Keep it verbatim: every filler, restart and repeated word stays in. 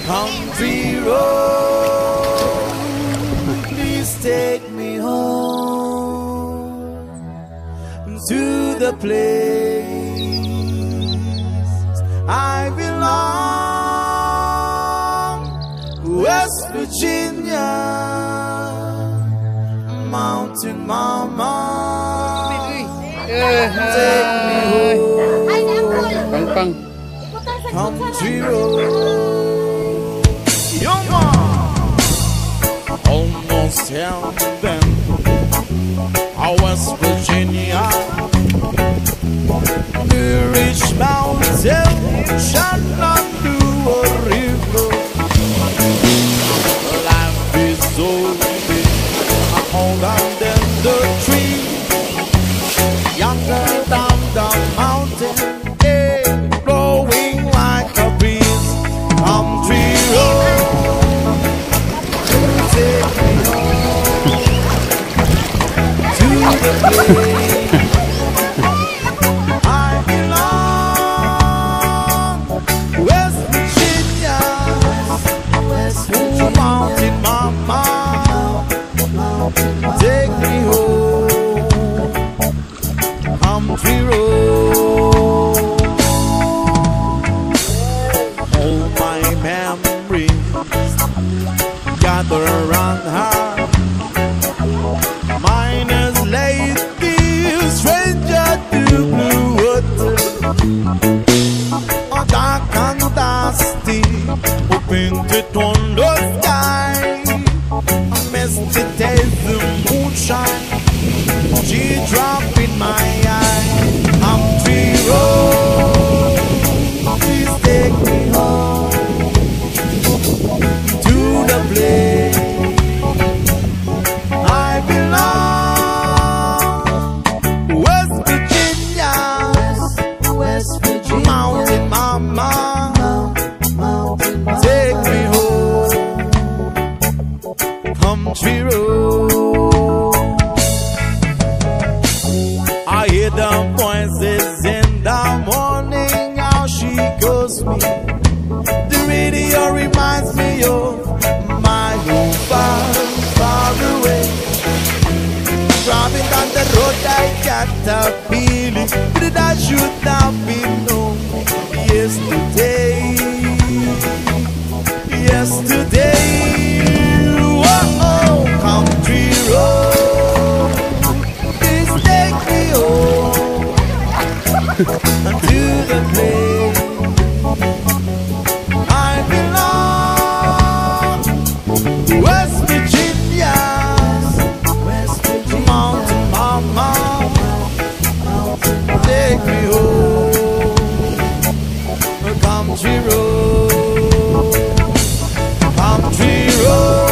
country road, please take me home to the place I belong, West Virginia, Mountain Mama, take me home, country road. Almost heaven, West Virginia, the rich mountain shall not do a river. Life is so big, older than the tree, younger than the mountain, yeah, blowing like a breeze. Country road, take me home to the place I belong, West Virginia, West Virginia, Mountain Mama, take me home, country road. All my memories gather around her. Mine is lately stranger to blue water, dark and dusty, painted on the sky. A misty taste of moonshine, she dropped in my eye. Country road, please take me home to the place I belong, West Virginia, West Virginia, Mountain Mama, take me home, country road. I hear the voices in the morning, how she calls me. The radio reminds me of my home far, far away. Driving down the road, I got a feeling that I should have been known yesterday. Yesterday, whoa, country road, please take me home to the place I belong, West Virginia, West Virginia, Mountain Mama, take me home, country road, country road.